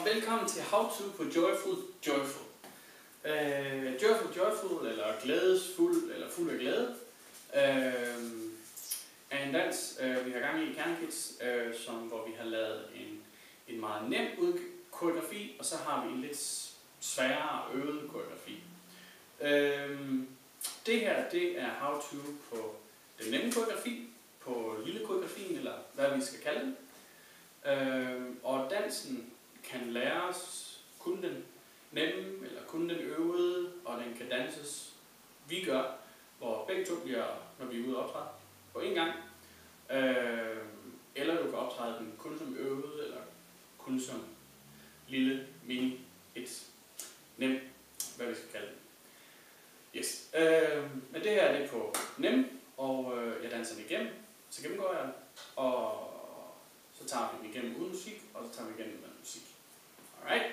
og velkommen til How to på Joyful Joyful. Joyful, eller glædesfuld, eller fuld af glæde, er en dans, vi har gang i Kernekids, hvor vi har lavet en meget nem koreografi, og så har vi en lidt sværere øvet koreografi. Det her, det er How to på den nemme koreografi, på lille koreografien, eller hvad vi skal kalde den. Og dansen kan læres kun den nemme, eller kun den øvede, og den kan danses, vi gør, hvor begge to bliver, når vi er ude og optræde, på en gang. Eller du kan optræde den kun som øvede, eller kun som lille, mini, et nem, hvad vi skal kalde det. Yes. Men det her det er på nem, og jeg danser den igennem, så gennemgår jeg den, og så tager vi den igennem uden musik, og så tager vi igennem med musik. Alright?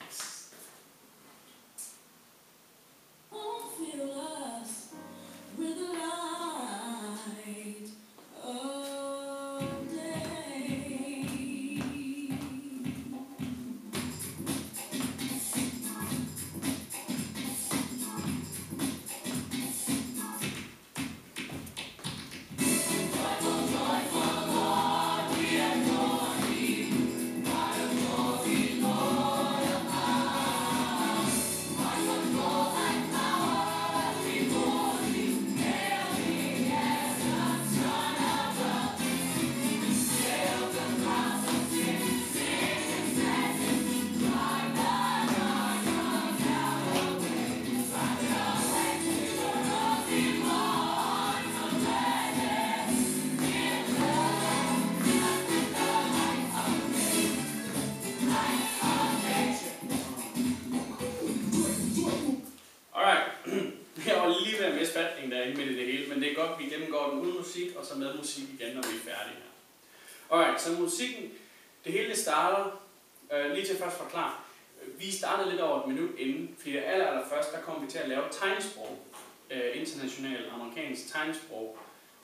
Midt i det hele, men det er godt, at vi gennemgår den uden musik, og så med musik igen, når vi er færdige her. Alright, så musikken, det hele starter, lige til først forklare. Vi startede lidt over et minut inden, fordi allerførst, der kom vi til at lave tegnsprog, international amerikansk tegnsprog,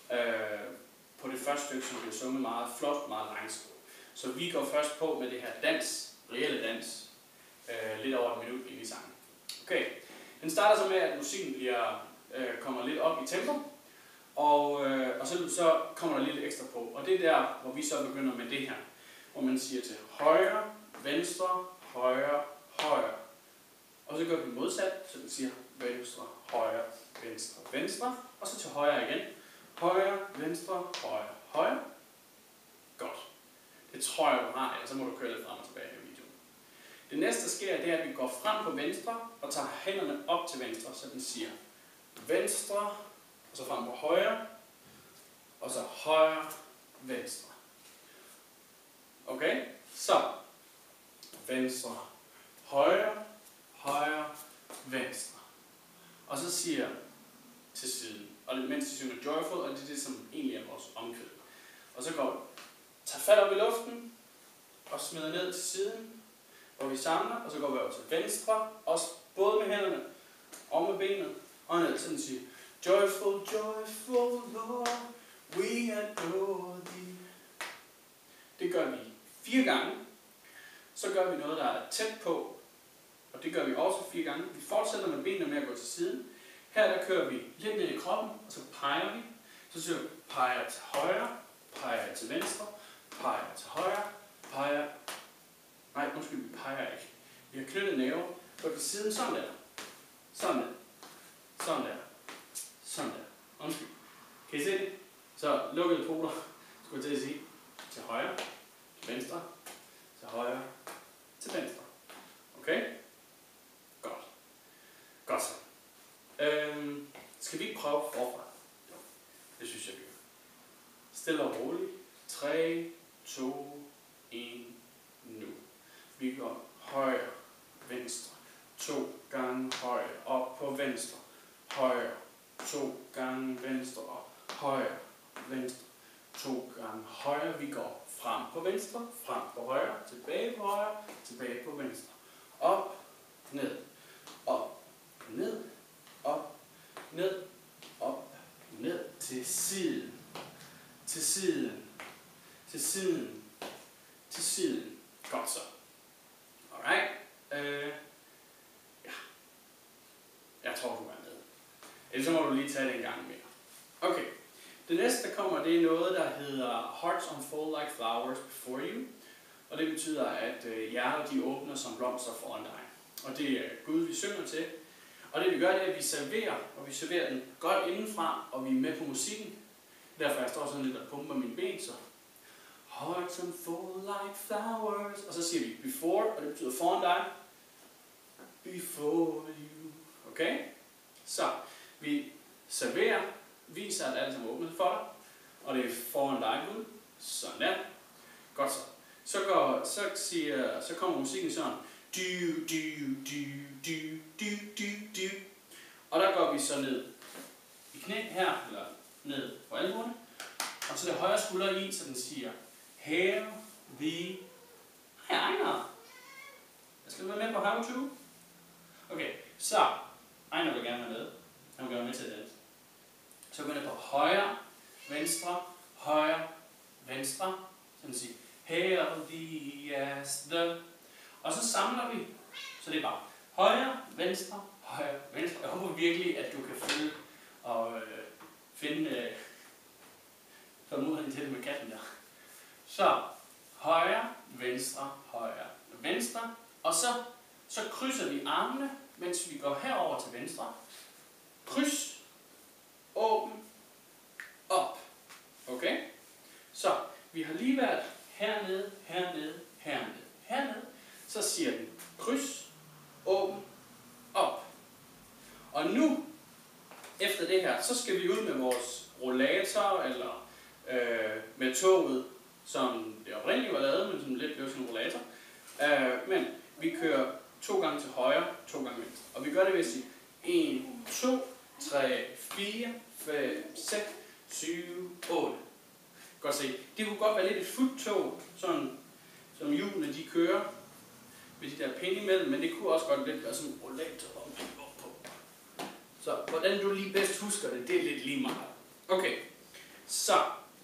på det første stykke, som bliver sunget meget flot, meget langsomt. Så vi går først på med det her dans, reelle dans, lidt over et minut ind i sangen. Okay, den starter så med, at musikken kommer lidt op i tempo, og så kommer der lidt ekstra på. Og det er der, hvor vi så begynder med det her, hvor man siger til højre, venstre, højre, højre. Og så gør vi modsat, så vi siger venstre, højre, venstre, venstre, og så til højre igen. Højre, venstre, højre, højre. Godt. Det tror jeg, du har, eller så må du køre lidt frem og tilbage i videoen. Det næste, der sker, det er, at vi går frem på venstre, og tager hænderne op til venstre, så den siger venstre, og så frem på højre, og så højre, venstre. Okay? Så venstre, højre, højre, venstre. Og så siger jeg til siden. Og mens vi synger joyful, og det er det, som egentlig er vores omkvæd. Og så går vi, tager fat op i luften, og smider ned til siden, hvor vi samler, og så går vi over til venstre, også både med hænderne og med benet, og ned, sådan siger, joyful, joyful Lord, we adore thee. Det gør vi 4 gange. Så gør vi noget, der er tæt på, og det gør vi også 4 gange. Vi fortsætter med benene med at gå til siden. Her der kører vi lidt ned i kroppen, og så peger vi. Så siger vi, peger til højre, peger til venstre, peger til højre, peger. Nej, undskyld, vi peger ikke. Vi har knyttet næver, går til siden sådan der. Sådan der. Sådan der. Sådan der. Undskyld. Kan I se det? Så lukkede poler, skulle jeg til at sige. Til højre, til venstre, til højre, til venstre. Okay? Godt. Godt så. Skal vi ikke prøve forfra? Jo, det synes jeg, vi gør. Stille og roligt. 3, 2, 1, nu. Vi går højre, venstre. 2 gange højre, op på venstre. Højre, 2 gange venstre, op. Højre, venstre. 2 gange højre. Vi går frem på venstre, frem på højre, tilbage på højre, tilbage på venstre. Op, ned, op, ned, op, ned, op, ned, til siden, til siden, til siden, til siden. Godt så. Alright. Ja. Jeg tror, du er med. Ellers så må du lige tage det en gang mere. Okay. Det næste, der kommer, det er noget, der hedder Hearts unfold like flowers before you. Og det betyder, at hjerter de åbner som blomster foran dig. Og det er Gud, vi synger til. Og det vi gør, det er, at vi serverer, og vi serverer den godt indenfra, og vi er med på musikken. Derfor jeg står sådan lidt og pumper mine ben, så Hearts unfold like flowers. Og så siger vi before, og det betyder foran dig. Before you. Okay? Så Så vi viser, at alt er åbnet for dig, og det er foran dig, Gud. Sådan der. Godt så. Så kommer musikken sådan. Og der går vi så ned i knæ her, eller ned på albuerne. Og så det højre skulder i, så den siger, Hail the... Hej, Ejner. Jeg skal være med på how to. Okay, så Ejner vil gerne være med. Han vil gerne med til det. Så går jeg på højre, venstre, højre, venstre. Så den siger, Hail the as the... Og så samler vi. Så det er bare højre, venstre, højre, venstre. Jeg håber virkelig, at du kan følge og finde formoden til det med katten der. Så højre, venstre, venstre. Og så krydser vi armene, mens vi går herover til venstre. Kryds, åben, op. Okay? Så vi har lige været hernede, hernede, hernede, hernede. Så siger den kryds, åben, op. Og nu, efter det her, så skal vi ud med vores rollator, eller med toget, som det oprindeligt var lavet, men som lidt blev sådan en rollator. Men vi kører 2 gange til højre, 2 gange venstre. Og vi gør det ved at sige 1, 2, 3, 4, 5, 6, 7, 8. Godt se. Det kunne godt være lidt et fuldt tog, sådan som hjulene de kører med de der pinde imellem, men det kunne også godt lidt være sådan en rollator op på. Så hvordan du lige bedst husker det, det er lidt lige meget. Okay, så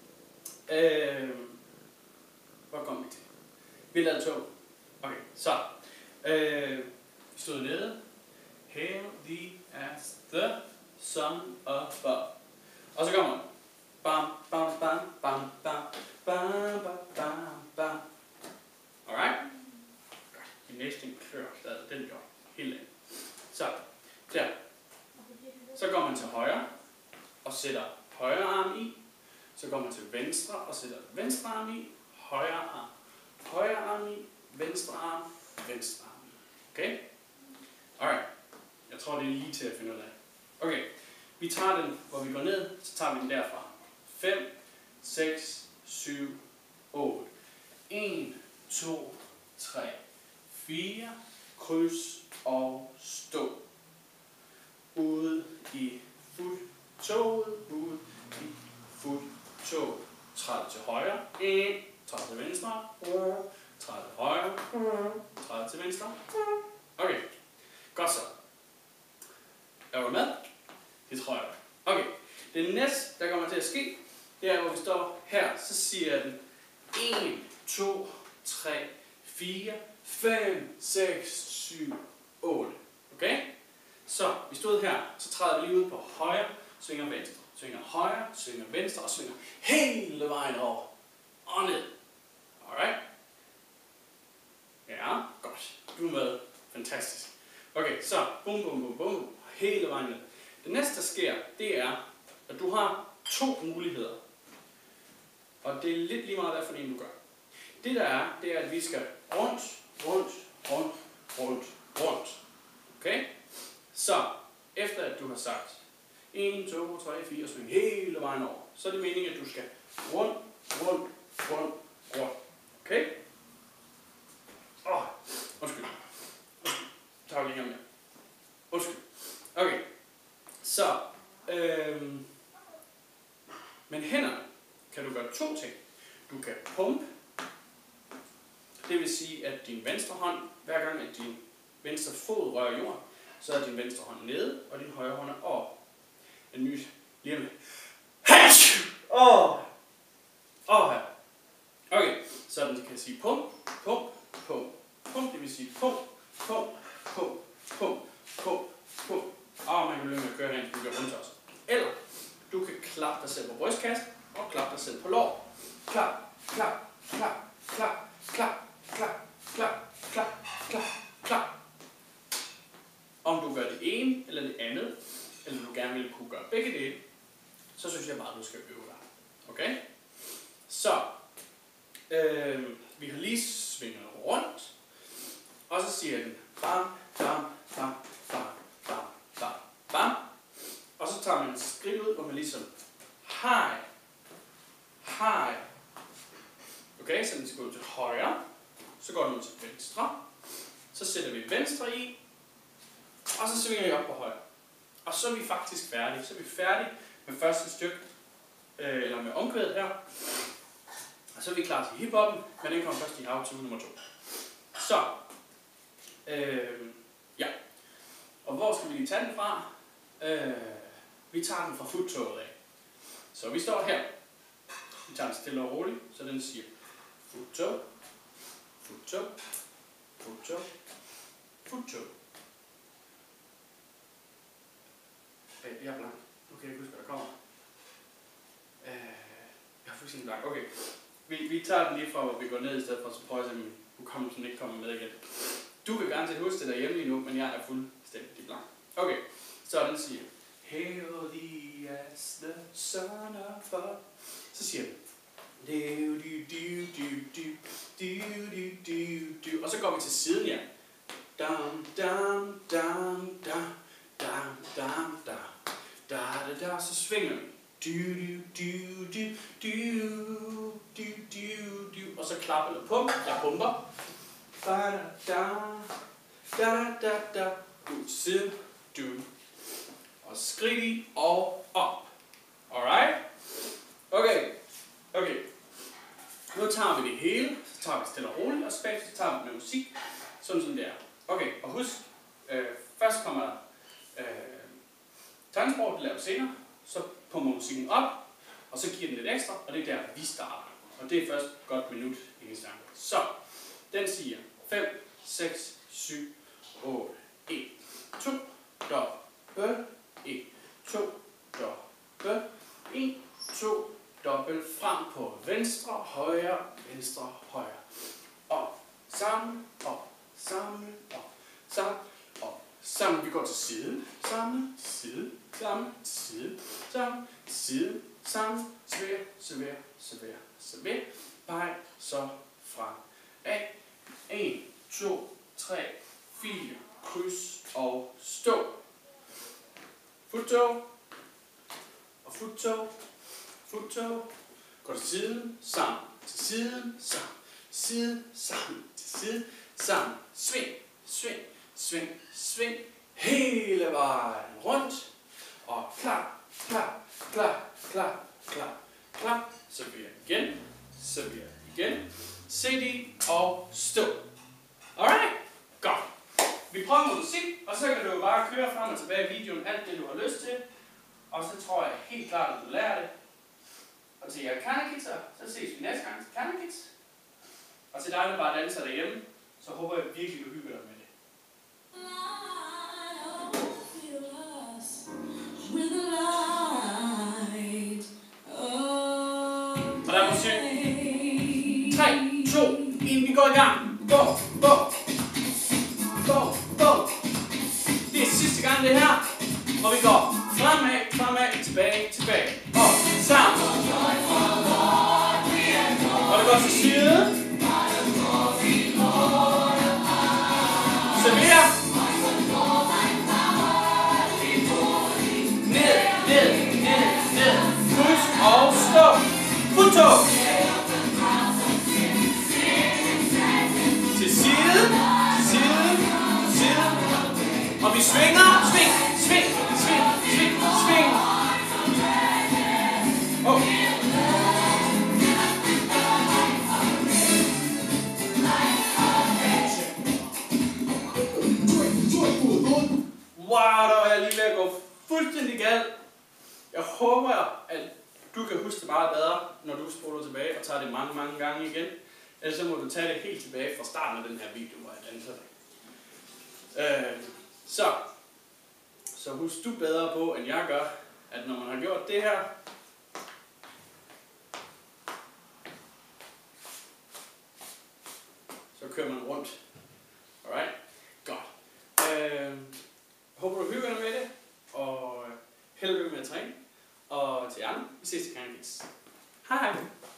hvor kom vi til? Vi lavede tog. Okay, så vi stod nede. Hail thee as the son of God. Og så kommer den. Bam, bam, bam, bam, bam, bam, bam, bam, bam. Alright? Den næste klør stadig, den gør helt ind. Så, der. Så går man til højre og sætter højre arm i. Så går man til venstre og sætter venstre arm i. Højre arm. Højre arm i. Venstre arm. Venstre arm i. Okay? Alright. Jeg tror, det er lige til at finde ud af. Okay. Vi tager den, hvor vi går ned, så tager vi den derfra. 5, 6, 7, 8. 1, 2, 3, 4. Kryds og stå. Ude i fuld toget. Ude i fuld toget. Træd til højre. 1. Træd til venstre. Træd til højre. Træd til venstre. Okay. Godt så. Er du med? Det tror jeg. Okay. Det næste, der kommer til at ske, det er, hvor vi står her. Så siger den 1, 2, 3, 4, 5, 6, 7, 8. Okay? Så vi stod her, så træder vi lige ud på højre, svinger venstre. Svinger højre, svinger venstre og svinger hele vejen over og ned. Alright? Ja, godt. Du er med. Fantastisk. Okay, så bum, bum, bum, bum. Hele vejen ned. Det næste, der sker, det er, at du har 2 muligheder. Og det er lidt lige meget, hvad for en du gør. Det der er, det er, at vi skal rundt, rundt, rundt, rundt, rundt. Okay? Så, efter at du har sagt 1, 2, 3, 4 og sving hele vejen over, så er det meningen, at du skal rundt, rundt, rundt, rundt. Okay? Undskyld. Tag lige her med. Undskyld. Okay. Så, men hænderne kan du gøre 2 ting. Du kan pumpe. Det vil sige, at din venstre hånd, hver gang at din venstre fod rører jorden, så er din venstre hånd nede, og din højre hånd er op. En ny lige med. Her. Okay, så den kan sige pump, pump, pump, punkt, det vil sige punkt, punkt, punkt, punkt, punkt, punkt. Og man kan løbe med at køre herinde, du kan rundt også. Eller du kan klappe dig selv på brystkassen og klappe dig selv på lår. Klap, klap, klap, klap, klap, klap, klap, klap, klap, klap. Om du gør det ene eller det andet, eller du gerne vil kunne gøre begge dele, så synes jeg bare, du skal øve dig. Okay? Så, vi har lige svinget rundt, og så siger den bam, bam, bam, bam, bam, bam, bam. Og så tager man et skridt ud, hvor man ligesom hej, hej. Okay, så den skal gå til højre, så går den ud til venstre, så sætter vi venstre i, og så svinger vi op på højre. Og så er vi faktisk færdige. Så er vi færdige med første stykke, eller med omkvædet her. Og så er vi klar til hiphoppen, men den kommer først i how to nummer 2. Så, ja. Og hvor skal vi lige tage den fra? Vi tager den fra fodtoget af. Så vi står her. Vi tager den stille og roligt, så den siger fodtog, fodtog, fodtog, fodtog. Jeg er blank. Nu kan jeg ikke huske, hvad der kommer. Jeg er fuldstændig blank. Okay. Vi tager den lige fra, hvor vi går ned i stedet for, så prøver jeg at se, om hukommelsen ikke kommer med igen. Du kan gerne huske det derhjemme lige nu, men jeg er fuldstændig blank. Okay. Så den siger healthy as the sun of up. Så siger den og så går vi til siden, ja. Dam, dam, dam, dam, dam, dam, dam. Da, da, da, så svinger vi. Og så klap eller pump. Jeg pumper. Da, da, da, da, da. Ud til siden. Og skridt i og op. Alright? Okay. Okay. Nu tager vi det hele. Så tager vi stille og roligt. Og bagefter så tager vi med musik. Sådan som det er. Okay, og husk. Først kommer der tegnsprog, det laver senere, så pumper musikken op, og så giver den lidt ekstra, og det er der, vi starter. Og det er først godt minut i en sang. Så, den siger 5, 6, 7, 8, 1, 2, dobbelt, 1, 2, dobbelt, 1, 2, dobbelt, frem på venstre, højre, venstre, højre. Op, samle, op, samle, op, samle, op. Sammen, vi går til siden, samle, side, samle, side, samle, side, samle, server, server, server, server, peg, så frem, af, 1, 2, 3, 4, kryds og stå. Futtog, og futtog, futtog, går til siden, sammen, til siden, sammen, side, sammen, til side, sammen, sving, sving, sving, sving, hele vejen rundt, og klap, klap, klap, klap, klap, klap, server igen, server igen, sæt i og stå. Alright? Godt. Vi prøver noget musik, og så kan du jo bare køre frem og tilbage i videoen, alt det du har lyst til, og så tror jeg helt klart, at du lærer det. Og til jer Kanna-Kids, så ses vi næste gang til Kanna-Kids. Og til dig, der bare danser derhjemme, så håber jeg virkelig, du hygger dig med det. Og der er musik. 3, 2, 1, vi går i gang. Go, go, go, go. Det er sidste gang det her. Og vi går fremad, fremad, tilbage, tilbage. Og sammen. Og vi går til siden. Server. Ned, ned, ned, ned. Kryds og stå. Futtog. Til side, til side, til side. Og vi svinger, sving, sving, sving, sving, sving. Okay. Wow, der var jeg lige ved at gå fuldstændig galt. Jeg håber, at du kan huske det meget bedre, når du spoler tilbage og tager det mange, mange gange igen. Ellers så må du tage det helt tilbage fra starten af den her video, hvor jeg danser dig. Så husk du bedre på, end jeg gør, at når man har gjort det her, så kører man rundt. Alright? Godt. Håber du hygger dig med det, og held og lykke med at træne. Og til jer, vi ses til Karen Kids. Hej hej!